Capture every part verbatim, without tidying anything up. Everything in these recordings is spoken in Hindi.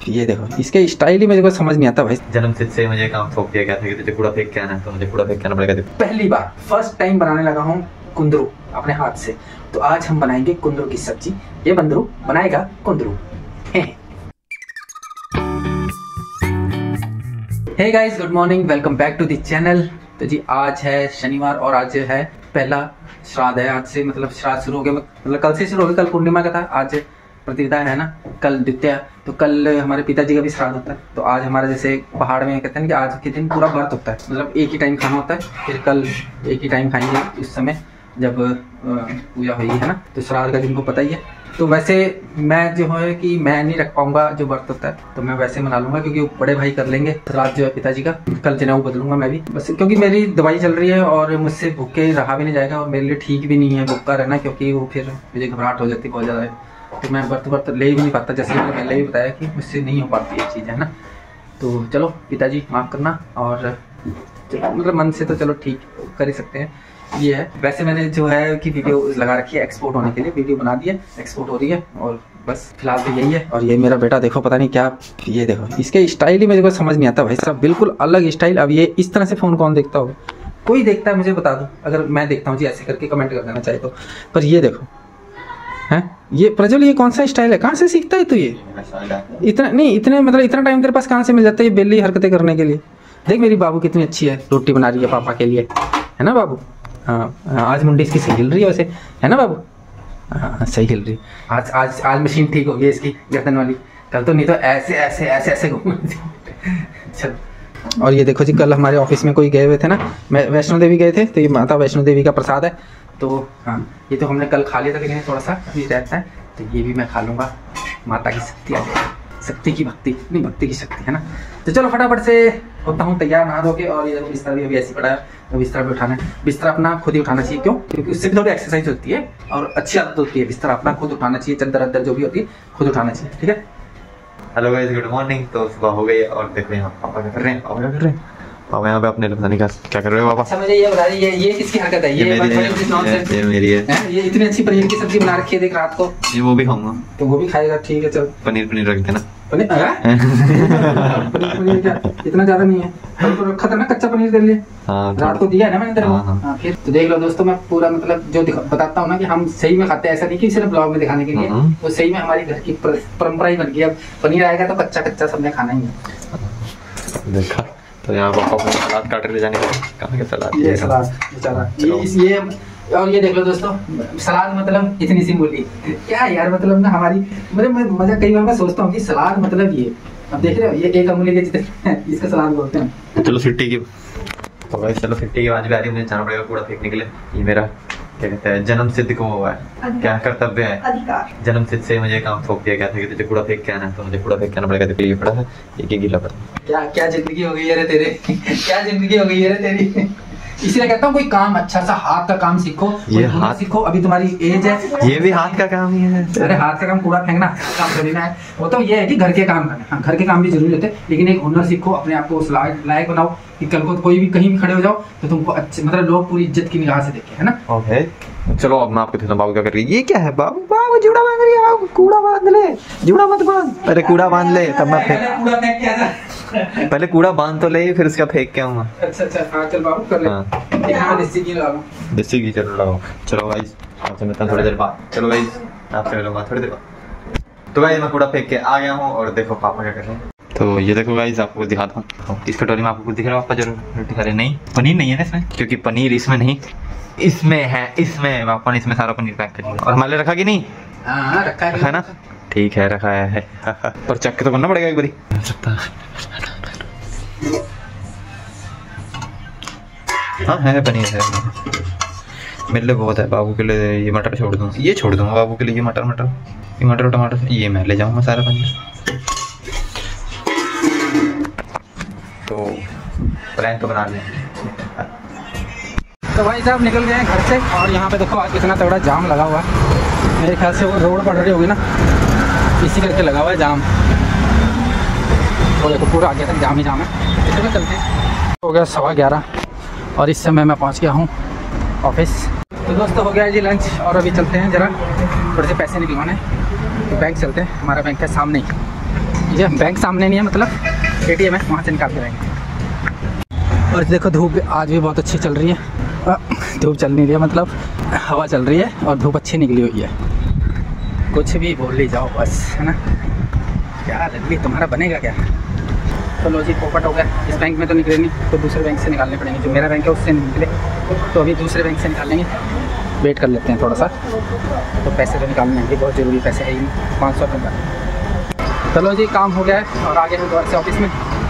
ये देखो इसके स्टाइल ही मेरे को समझ नहीं आता भाई। जन्मसिद्ध से मुझे काम सौंप दिया गया था कि तुझे कूड़ा फेंक के आना है, तो मुझे कूड़ा फेंक के आना पड़ेगा। पहली बार फर्स्ट टाइम बनाने लगा हूँ कुंदरू अपने हाथ से। तो आज हम बनाएंगे कुंदरू की सब्जी। ये बंदरू बनाएगा कुंदरू। Hey guys, good morning, welcome back to the channel. तो जी आज है शनिवार और आज है पहला श्राद्ध है। आज से मतलब श्राद्ध शुरू हो गया, मतलब कल से शुरू हो गया। कल पूर्णिमा का था, आज प्रतिपदा है ना, कल द्वितीया। तो कल हमारे पिताजी का भी श्राद्ध होता है। तो आज हमारा जैसे पहाड़ में कहते हैं कि आज के दिन पूरा व्रत होता है, मतलब एक ही टाइम खाना होता है। फिर कल एक ही टाइम खाएंगे उस समय जब पूजा होगी, है ना। तो श्राद्ध का जिनको पता ही है। तो वैसे मैं जो है कि मैं नहीं रख पाऊंगा जो व्रत होता है, तो मैं वैसे मना लूंगा क्योंकि बड़े भाई कर लेंगे श्राद्ध जो है पिताजी का। कल जनेऊ बदलूंगा मैं भी, बस क्योंकि मेरी दवाई चल रही है और मुझसे भूखे रहा भी नहीं जाएगा और मेरे लिए ठीक भी नहीं है भूखा रहना, क्योंकि वो फिर मुझे घबराहट हो जाती है बहुत ज़्यादा। तो मैं व्रत व्रत ले ही नहीं पाता, जैसे मैंने पहले ही बताया कि मुझसे नहीं हो पाती ये चीज़, है ना। तो चलो पिताजी माफ़ करना, और मतलब मन से तो चलो ठीक कर ही सकते हैं। ये है, वैसे मैंने जो है कि वीडियो लगा रखी है एक्सपोर्ट होने के लिए, वीडियो बना दी है, एक्सपोर्ट हो रही है, और बस फिलहाल तो यही है। और ये मेरा बेटा देखो, पता नहीं क्या, ये देखो इसके स्टाइल ही मेरे को समझ नहीं आता भाई साहब, बिल्कुल अलग स्टाइल। अब ये इस तरह से फ़ोन कौन देखता होगा? कोई देखता है मुझे बता दो, अगर मैं देखता हूँ जी ऐसे करके कमेंट कर देना चाहे तो। पर ये देखो है, ये प्रज्वल ये कौन सा स्टाइल है? कहाँ से सीखता है तू ये इतना? नहीं इतने मतलब इतना टाइम तेरे पास कहाँ से मिल जाता है ये बेली हरकतें करने के लिए? देख मेरी बाबू कितनी अच्छी है, रोटी बना रही है पापा के लिए, है ना बाबू। हाँ, आज मुंडी इसकी सही हिल रही है वैसे, है ना बाबू। हाँ सही हिल रही है। आज आज आज मशीन ठीक हो गई इसकी गर्दन वाली, कल तो नहीं तो ऐसे ऐसे ऐसे ऐसे घूम। चल, और ये देखो जी कल हमारे ऑफिस में कोई गए हुए थे ना, मैं वैष्णो देवी गए थे, तो ये माता वैष्णो देवी का प्रसाद है। तो हाँ ये तो हमने कल खा लिया था, लेकिन थोड़ा सा अभी रहता है, तो ये भी मैं खा लूँगा। माता की शक्ति, शक्ति की भक्ति, नहीं भक्ति की शक्ति, है ना। तो चलो फटाफट से होता हूँ तैयार नहा धो के। और ये बिस्तर भी अभी ऐसी पड़ा है, तो बिस्तर भी उठाना है। बिस्तर अपना खुद ही उठाना चाहिए, क्यों? क्योंकि उससे भी थोड़ी एक्सरसाइज होती है और अच्छी आदत होती है। बिस्तर अपना खुद उठाना चाहिए, चद्दर अद्दर जो भी होती है खुद उठाना चाहिए, ठीक है। Hello guys, good morning. तो सुबह हो गई और देखो यहाँ पापा क्या कर रहे हैं। पापा क्या कर रहे हैं? पापा यहाँ पे अपने पता नहीं क्या कर रहे हो पापा। अच्छा मुझे ये बता ये ये किसकी हरकत है? ये ये मेरी है, ये मेरी है। ये इतनी अच्छी पनीर की सब्जी बना रखी है देख रात को। ये वो भी खाऊंगा। तो वो भी खाएगा, ठीक है चल। पनीर पनीर रख देना। पनीर पनीर पनीर क्या इतना ज्यादा नहीं है, कल तो रखा था ना कच्चा पनीर तेरे लिए। हाँ, रात को दिया है ना मैंने तेरे को। हाँ, फिर तो देख लो दोस्तों, मैं पूरा मतलब जो बताता हूँ ना कि हम सही में खाते हैं, ऐसा नहीं कि सिर्फ ब्लॉग में दिखाने के लिए। वो सही में हमारी घर की परंपरा ही बन गई। अब पनीर आएगा तो कच्चा कच्चा सबने खाना ही है। देखा तो यहाँ पापा अपने सलाद काट ले जाने का, कहाँ के सलाद? ये सलाद बेचारा, ये इस ये और ये देख लो दोस्तों, सलाद मतलब इतनी सी बोली क्या यार, मतलब ना हमारी मतलब मजा कई बार मैं सोचता हूँ कि सलाद मतलब ये, अब देख रहे हो ये एक अंगुली के जितने इसका सलाद बोलते हैं। चलो फिट्टी की तो भाई चलो फिट्टी की आवाज भी आ रही है, मुझे जाना पड़ेगा कूड़ा फेंकने के लिए। ये मेरा क्या कहते हैं जन्म सिद्ध को हुआ है, क्या कर्तव्य है, अधिकार। जन्म सिद्ध से मुझे काम सौंप दिया गया था कि तुझे कूड़ा फेंक के आना है, तो मुझे कूड़ा फेंक के आना पड़ेगा। तो ये पड़ा है, ये गीला पड़ा। क्या क्या जिंदगी हो गई है रे तेरे, क्या जिंदगी हो गई है रे तेरी। इसलिए कहता हूँ कोई काम अच्छा सा हाथ का काम सीखो, ये हाथ सीखो। अभी तुम्हारी एज है, ये भी हाथ का काम ही है। अरे हाथ का काम कूड़ा फेंकना काम थोड़ी ना है, वो तो ये है कि घर के काम करना। हाँ घर के काम भी जरूरी होते हैं, लेकिन एक हुनर सीखो, अपने आप को उस लायक बनाओ कि कल को कोई भी कहीं भी खड़े हो जाओ तो तुमको अच्छे मतलब लोग पूरी इज्जत की निगाह से देखें, है ना। ओके चलो अब मैं आपको दिखाता हूँ बाबू क्या कर रही है। ये क्या है बाबू? बाबू जूड़ा बांध रही है। बाबू कूड़ा बांध ले, जूड़ा मत बांध। अरे कूड़ा बांध ले तब मैं फेंक, कूड़ा फेंक के आजा। पहले कूड़ा बांध तो ले, फिर उसका फेंक के आऊंगा। अच्छा अच्छा हाँ चल बाबू कर ले। हाँ देसी घी लगा लो, देसी घी चलो लगाओ। चलो गाइस आपसे मिलता हूँ थोड़ी देर बाद। चलो गाइस आपसे मिलूंगा थोड़ी देर बाद। तो गाइस मैं कूड़ा फेंक के आ गया हूँ और देखो पापा क्या कर रहे हैं। तो ये देखो गाइस आपको दिखाता हूँ, इस कटोरी में आपको कुछ दिख रहा है? पापा जरूर रोटी खा रहे। नहीं पनीर नहीं है ना इसमें, क्योंकि पनीर इसमें नहीं, इसमें है, इसमें पापा ने इसमें सारा पनीर पैक कर दिया। और हमारे रखा कि नहीं? हाँ रखा है, रखा है ना, ठीक है रखा है। पर चेक तो करना पड़ेगा एक बारी। हाँ है पनीर है, मेरे लिए बहुत है। बाबू के लिए ये मटर छोड़ दूँ, ये छोड़ दूँगा बाबू के लिए। ये मटर मटर ये मटर टमाटर ये मैं ले जाऊँगा सारा पनीर। तो प्लान तो बना लिया। तो भाई साहब निकल गए हैं घर से, और यहाँ पे देखो आज कितना तगड़ा जाम लगा हुआ है। मेरे ख्याल से वो रोड पड़ रही होगी ना, इसी करके लगा हुआ है जाम। तो देखो पूरा आगे तक जाम ही जाम है। इसमें चलते हैं। हो गया सवा ग्यारह और इस समय मैं पहुँच गया हूँ ऑफिस। तो दोस्तों हो गया जी लंच, और अभी चलते हैं ज़रा थोड़े से पैसे निकलवाने। तो बैंक चलते हैं, हमारा बैंक है सामने ही, ये बैंक सामने नहीं है, मतलब एटीएम है, वहाँ से निकाल के रहेंगे। और देखो धूप आज भी बहुत अच्छी चल रही है, धूप चल नहीं रही है मतलब हवा चल रही है और धूप अच्छी निकली हुई है। कुछ भी बोल ही जाओ बस, है ना। क्या रगली तुम्हारा बनेगा क्या। तो लो जी पोपट हो गया, इस बैंक में तो निकले नहीं तो दूसरे बैंक से निकालने पड़ेंगे, जो मेरा बैंक है उससे नहीं निकले तो अभी दूसरे बैंक से निकालेंगे। वेट कर लेते हैं थोड़ा सा, तो पैसे तो निकालने हैं, बहुत ज़रूरी पैसे है ही, पाँच सौ रुपये। चलो जी काम हो गया है और आगे हम घर से ऑफिस में।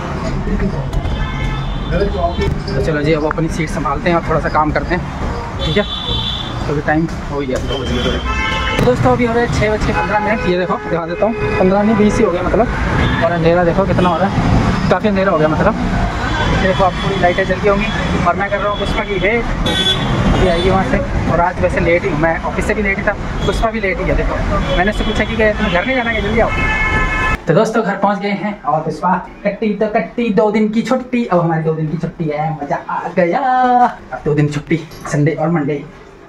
तो चलो जी अब अपनी सीट संभालते हैं और थोड़ा सा काम करते हैं, ठीक है। तो अभी टाइम हो गया दो बजे। तो दोस्तों अभी हो रहा है छः बज के पंद्रह मिनट। ये देखो दिखा देता हूँ, पंद्रह नहीं बीस ही हो गया मतलब। और अंधेरा देखो कितना हो रहा है, काफ़ी अंधेरा हो गया मतलब। देखो आप पूरी लाइटें जल गई होंगी और मैं कर रहा हूँ पुष्पा की वेट, अभी आइए वहाँ से। और आज वैसे लेट ही हूँ मैं, ऑफिस से भी लेट ही था, पुष्पा भी लेट ही है। देखो मैंने उससे पूछा कि तुम्हें घर नहीं जाना है, जल्दी आओ। तो दोस्तों घर पहुंच गए हैं और पुष्पा कट्टी तो कट्टी, दो दिन की छुट्टी। अब हमारी दो दिन की छुट्टी है, मजा आ गया। अब दो दिन छुट्टी, संडे और मंडे।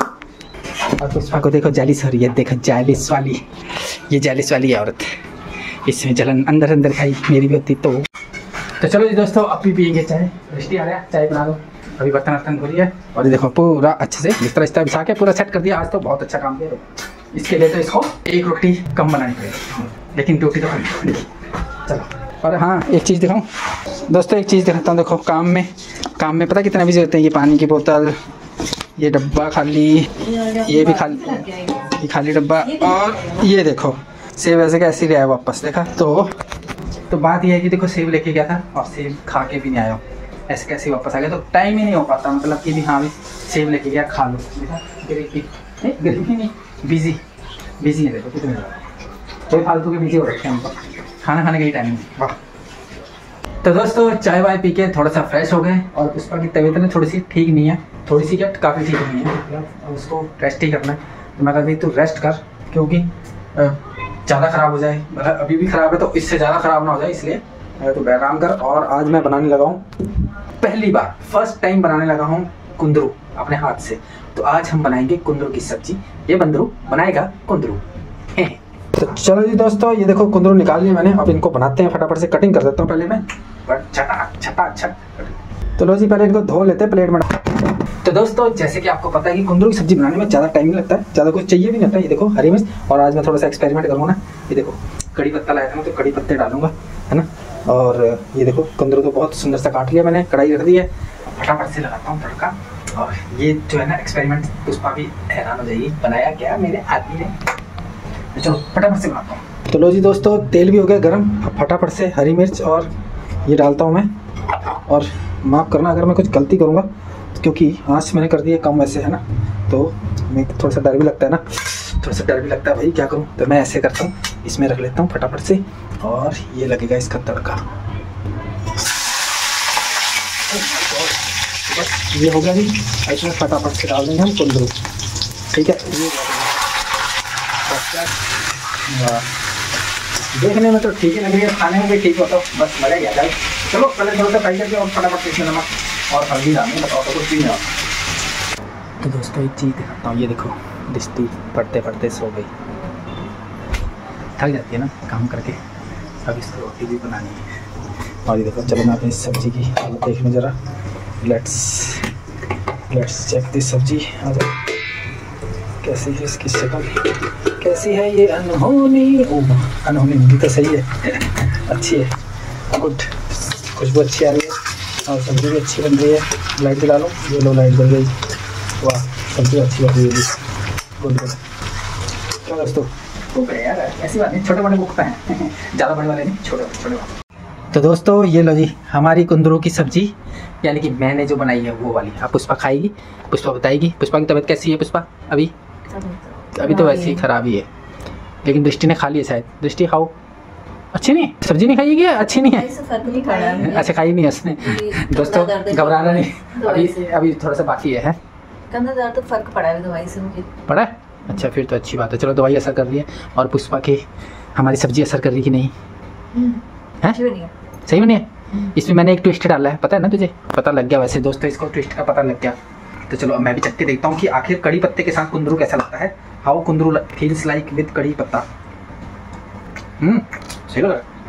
और पुष्पा को देखो जालिस हो रही है, देखो जालिस वाली, ये जालिस वाली औरत, इसमें जलन अंदर अंदर खाई मेरी भी होती तो। तो चलो जी दोस्तों अब भी पियेंगे चाय, रिश्ती आ रहा है, चाय बना दो। अभी बर्तन वर्तन धो रही है और ये देखो पूरा अच्छे से बिस्तर रिश्ता बिछा के पूरा सेट कर दिया। आज तो बहुत अच्छा काम किया। इसके लिए तो इसको एक रोटी कम बनानी पड़ेगी, लेकिन ड्यूटी तो करनी पड़ेगी। चलो। और हाँ एक चीज़ दिखाऊँ दोस्तों, एक चीज़ दिखाता हूँ। देखो काम में काम में पता कितना बिजी होते हैं। ये पानी की बोतल, ये डब्बा खाली, ये भी खाली, ये खाली डब्बा। और ये देखो सेब ऐसे कैसे ले आया वापस, देखा। तो तो बात ये है कि देखो सेब लेके गया था और सेब खा के भी नहीं आया, ऐसे कैसे वापस आ गया। तो टाइम ही नहीं हो पाता मतलब कि भी हाँ भी सेब लेके गया खा लो, देखा। गरीबी नहीं, गरीबी नहीं, बिजी बिजी है। देखो कितने कोई फालतू के बिजी हो रखे हैं, हमको खाना खाने का ही टाइम नहीं। वाह। तो दोस्तों चाय वाय पी के थोड़ा सा फ्रेश हो गए और पुष्पा की तबीयत ना थोड़ी सी ठीक नहीं है, थोड़ी सी क्या काफ़ी ठीक नहीं है, और उसको रेस्ट ही करना है। तो मैं कहती तू रेस्ट कर, क्योंकि ज़्यादा ख़राब हो जाए, मतलब अभी भी ख़राब है तो इससे ज़्यादा ख़राब ना हो जाए, इसलिए तो आराम कर। और आज मैं बनाने लगा हूँ, पहली बार फर्स्ट टाइम बनाने लगा हूँ कुंदरू अपने हाथ से। तो आज हम बनाएंगे कुंदरू की सब्जी, ये बंदरू बनाएगा कुंदरू। तो चलो जी दोस्तों ये देखो कुंदरू निकाल लिया मैंने, अब इनको बनाते हैं फटाफट से। कटिंग कर देता हूँ पहले मैं, छटा छटा छट। तो लो जी पहले इनको धो लेते हैं प्लेट में। तो दोस्तों जैसे कि आपको पता है कि कुंदरू की सब्जी बनाने में ज़्यादा टाइम नहीं लगता है, ज़्यादा कुछ चाहिए भी नहीं होता है। ये देखो हरी मिर्च, और आज मैं थोड़ा सा एक्सपेरिमेंट करूँगा ना। ये देखो कड़ी पत्ता लाया था ना, तो कड़ी पत्ते डालूंगा, है ना। और ये देखो कुंदरू तो बहुत सुंदर सा काट लिया मैंने, कढ़ाई रख दी है, फटाफट से लगाता हूँ तड़का। और ये जो है ना एक्सपेरिमेंट पुष्पा भी हैरान हो जाएगी, बनाया क्या मेरे आदमी ने। चलो फटाफट से बनाता हूँ। तो लो जी दोस्तों तेल भी हो गया गर्म, फटाफट से हरी मिर्च और ये डालता हूँ मैं। और माफ़ करना अगर मैं कुछ गलती करूँगा, क्योंकि आँच मैंने कर दी है कम वैसे, है ना। तो मैं थोड़ा सा डर भी लगता है ना, थोड़ा सा डर भी लगता है भाई क्या करूँ। तो मैं ऐसे करता हूँ, इसमें रख लेता हूँ फटाफट से, और ये लगेगा इसका तड़का। बस ये हो गया जी, इसमें फटाफट से डाल देंगे हम कुंदरू, ठीक है। ये देखने में तो ठीक ही लग रही है, खाने में भी ठीक होता, बस मजा ही आ जाए। चलो पहले थोड़ा सा फ्राई करके और फटाफट से इसमें नमक और हल्दी डालेंगे, बताओ तो कुछ भी नहीं आता। तो दोस्तों एक चीज़ दिखाता हूँ, ये देखो डिस्टी पढ़ते पढ़ते सो गई, थक जाती है ना काम करके। अब इसको रोटी भी बनानी है। और ये देखो चलो मैं अपनी सब्जी की हालत देखने ज़रा, लेट्स लेट्स चेक दिस सब्जी। आ जाओ, कैसी है इसकी शक्ल, कैसी है ये अनहोनी। ओह अनहोनी भी तो सही है, अच्छी है, गुड, खुशबू अच्छी आ रही है और सब्ज़ी भी अच्छी बन रही है। लाइट जला लो, ये लो लाइट जल गई, वाह सब्ज़ी अच्छी बन रही है, गुड गुड। क्या दोस्तों कुक है यार, ऐसी बात नहीं, छोटे बड़े कुक हैं, ज़्यादा बड़े वाले नहीं, छोटे छोटे वाले। तो दोस्तों ये लो जी हमारी कुंदरू की सब्जी, यानी कि मैंने जो बनाई है वो वाली। अब पुष्पा खाएगी, पुष्पा बताएगी। पुष्पा की तबीयत कैसी है पुष्पा? अभी अभी तो वैसे ही खराब ही है, लेकिन दृष्टि ने खा ली है शायद। दृष्टि खाओ, अच्छी नहीं सब्जी नहीं खाई, अच्छी नहीं है, अच्छा खाई नहीं है उसने। दोस्तों घबराना नहीं, अभी अभी थोड़ा सा बाकी है, तो फर्क पड़ा है दवाई से मुझे, पड़ा है? अच्छा फिर तो अच्छी बात है। चलो दवाई असर कर रही है और पुष्पा की हमारी सब्जी असर कर रही कि नहीं है? सही में नहीं है। इसमें मैंने एक ट्विस्ट डाला है, पता है ना तुझे? पता लग गया वैसे दोस्तों, इसको ट्विस्ट का पता लग गया। तो चलो अब मैं भी चख के देखता हूँ कि आखिर कड़ी पत्ते के साथ कुंदरू कैसा लगता है। हाउ कुंदरू फील्स लाइक विद कड़ी पत्ता। हम्म सही लग रहा है।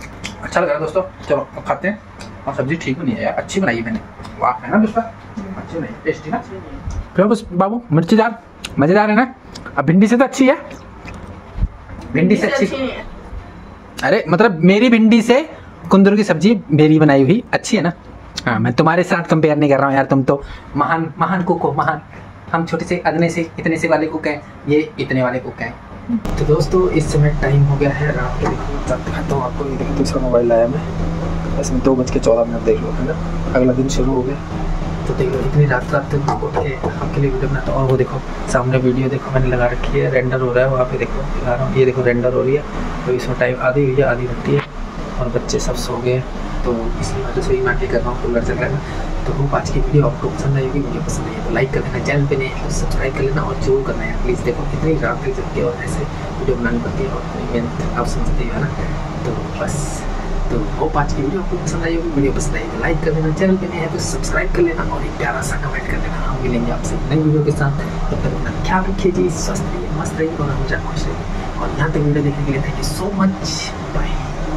अच्छा लग रहा है दोस्तों। चलो अब खाते हैं। और सब्जी ठीक नहीं है यार, अच्छी बनाई है मैंने। वाह है ना पुष्पा, अच्छी बनाई, टेस्टी ना। क्यों बस बाबू मिर्चीदार मजेदार है ना। अब भिंडी से तो अच्छी है, भिंडी से अच्छी। अरे मतलब मेरी भिंडी से कुंदरू की सब्जी मेरी बनाई हुई अच्छी है ना। हाँ मैं तुम्हारे साथ कंपेयर नहीं कर रहा हूँ यार, तुम तो महान महान कुक हो, महान। हम छोटे से अदने से इतने से वाले कुक हैं, ये इतने वाले कुक हैं। तो दोस्तों इस समय टाइम हो गया है रात के, देखो दिखाता हूँ आपको। ये देखो दूसरा मोबाइल लाया मैं, इसमें दो बज के चौदह मिनट देख लो है ना। अगला दिन शुरू हो गया। तो देखो इतनी रात रात तक उठ के आपके लिए वीडियो बनाता हूँ। और वो देखो सामने वीडियो देखो मैंने लगा रखी है, रेंडर हो रहा है वहाँ पे, देखो दिखा रहा हूँ। ये देखो रेंडर हो रही है। तो इसमें टाइम आधी हुई है, आधी घंटी है और बच्चे सब सो गए। तो इसलिए मैं रसोई में आके कर रहा हूँ कूलर चल रहा है। तो होप आज की वीडियो आपको पसंद आएगी। वीडियो पसंद आई तो लाइक कर देना, चैनल पे नहीं है तो सब्सक्राइब कर लेना और जरूर करना है प्लीज़। देखो इतनी रात तक जगती है और ऐसे वीडियो बनानी पड़ती है और इतनी मेहनत आप समझते हो ना। तो बस तो होप आज की वीडियो आपको पसंद आई होगी। वीडियो पसंद आई तो लाइक कर देना, चैनल पे नहीं है तो सब्सक्राइब कर लेना और एक प्यारा सा कमेंट कर देना। हम मिलेंगे आपसे नई वीडियो के साथ। तब तक अपना ख्याल रखिए जी, स्वस्थ रहिए, मस्त रहिए और हमेशा खुश रहिए। और यहाँ तक वीडियो देखने के लिए thank you so much, bye.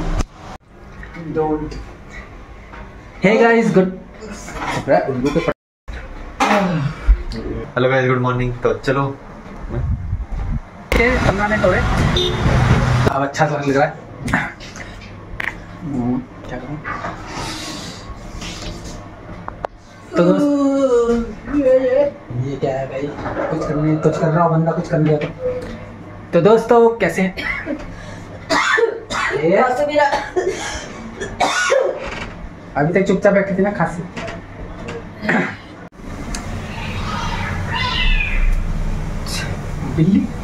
Don't hey guys good hello guys, good morning. तो चलो बनाने थोड़े अब अच्छा सा लग रहा है। क्या करूं? तो दोस्त ये क्या है भाई, कुछ करने कुछ कर रहा हो बंदा, कुछ कर लिया तो। तो दोस्तों कैसे हैं? अभी तक चुपचाप बैठी थी ना खांसी। बिल्ली